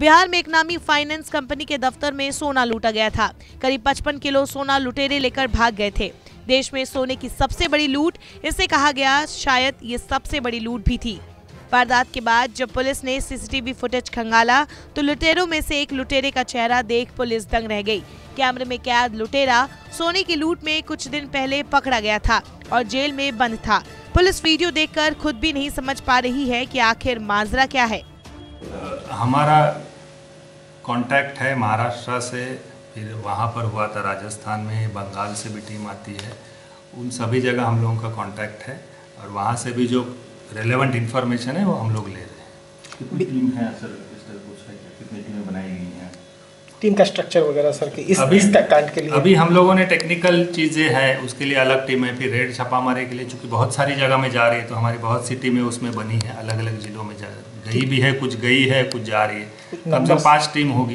बिहार में एक नामी फाइनेंस कंपनी के दफ्तर में सोना लूटा गया था। करीब 55 किलो सोना लुटेरे लेकर भाग गए थे। देश में सोने की सबसे बड़ी लूट, इसे कहा गया शायद ये सबसे बड़ी लूट भी थी। वारदात के बाद जब पुलिस ने सीसीटीवी फुटेज खंगाला तो लुटेरों में से एक लुटेरे का चेहरा देख पुलिस दंग रह गई। कैमरे में कैद लुटेरा सोने की लूट में कुछ दिन पहले पकड़ा गया था और जेल में बंद था। पुलिस वीडियो देखकर खुद भी नहीं समझ पा रही है कि आखिर माजरा क्या है। हमारा कांटेक्ट है महाराष्ट्र से, फिर वहाँ पर हुआ था राजस्थान में, बंगाल से भी टीम आती है। उन सभी जगह हम लोगों का कांटेक्ट है और वहाँ से भी जो रेलेवेंट इन्फॉर्मेशन है वो हम लोग ले रहे हैं। कितनी टीम है सर, कितनी टीमें बनाई गई हैं, टीम का स्ट्रक्चर वगैरह सर के इस कांड के लिए? अभी हम लोगों ने टेक्निकल चीज़ें हैं उसके लिए अलग टीम है, फिर रेड छापामारी के लिए चूँकि बहुत सारी जगह में जा रही है तो हमारी बहुत सी टीमें उसमें बनी है, अलग अलग जिलों में गई भी है, कुछ गई है, कुछ जा रही है। कम से कम 5 टीम होगी।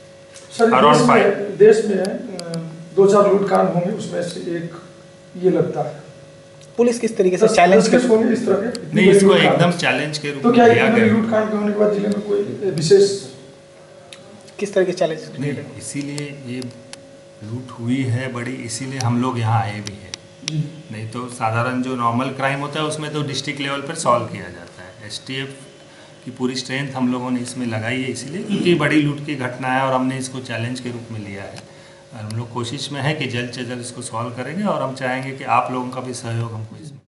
सर देश में 2-4 लूट कांड होंगे, उसमें से एक ये लगता है। पुलिस किस तरीके से चैलेंज कर होंगे इस तरह के? नहीं, इसको एकदम चैलेंज के रूप में लिया गया। तो क्या लूट कांड होने के बाद जिले में कोई विशेष किस तरह के चैलेंज? नहीं, इसीलिए ये लूट हुई है बड़ी, इसीलिए हम लोग यहाँ आए भी हैं। नहीं तो साधारण जो नॉर्मल क्राइम होता है उसमें तो डिस्ट्रिक्ट लेवल पर सॉल्व किया जाता है। एसटीएफ की पूरी स्ट्रेंथ हम लोगों ने इसमें लगाई है, इसीलिए क्योंकि बड़ी लूट की घटना है और हमने इसको चैलेंज के रूप में लिया है। और हम लोग कोशिश में है कि जल्द से जल्द इसको सॉल्व करेंगे और हम चाहेंगे कि आप लोगों का भी सहयोग हमको इसमें